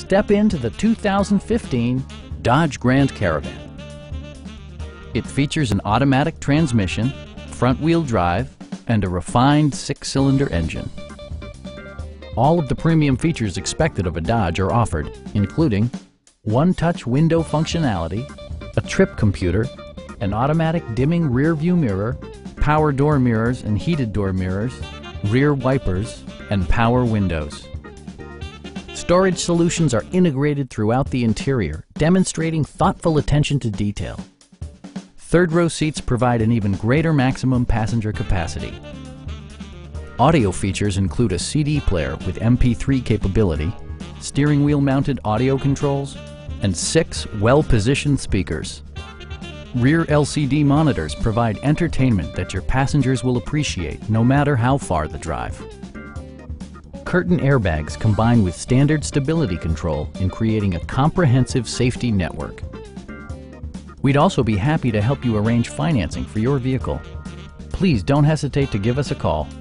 Step into the 2015 Dodge Grand Caravan. It features an automatic transmission, front-wheel drive, and a refined 6-cylinder engine. All of the premium features expected of a Dodge are offered, including one-touch window functionality, a trip computer, an automatic dimming rear-view mirror, power door mirrors and heated door mirrors, rear wipers, and power windows. Storage solutions are integrated throughout the interior, demonstrating thoughtful attention to detail. Third-row seats provide an even greater maximum passenger capacity. Audio features include a CD player with MP3 capability, steering wheel mounted audio controls, and 6 well-positioned speakers. Rear LCD monitors provide entertainment that your passengers will appreciate no matter how far the drive. Curtain airbags combine with standard stability control in creating a comprehensive safety network. We'd also be happy to help you arrange financing for your vehicle. Please don't hesitate to give us a call.